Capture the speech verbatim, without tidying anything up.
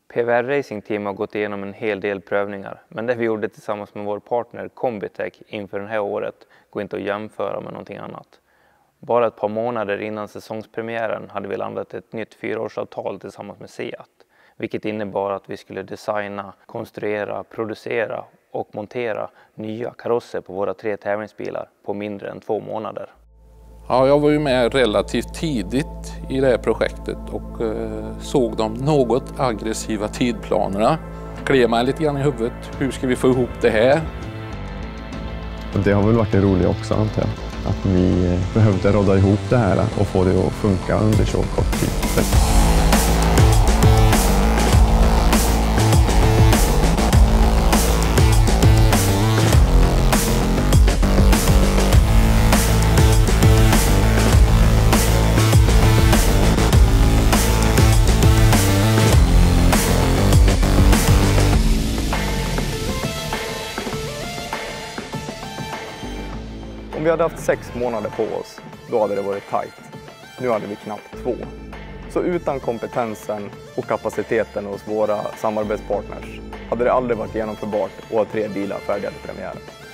P V R Racing Team har gått igenom en hel del prövningar, men det vi gjorde tillsammans med vår partner Combitech inför det här året går inte att jämföra med någonting annat. Bara ett par månader innan säsongspremiären hade vi landat ett nytt fyraårsavtal tillsammans med Seat, vilket innebar att vi skulle designa, konstruera, producera och montera nya karosser på våra tre tävlingsbilar på mindre än två månader. Ja, jag var ju med relativt tidigt i det här projektet och eh, såg de något aggressiva tidplanerna. Klev mig lite grann i huvudet. Hur ska vi få ihop det här? Och det har väl varit det roliga också, antar jag. Att vi behövde rodda ihop det här och få det att funka under så kort tid. Om vi hade haft sex månader på oss, då hade det varit tajt. Nu hade vi knappt två. Så utan kompetensen och kapaciteten hos våra samarbetspartners hade det aldrig varit genomförbart att ha tre bilar färdiga till premiären.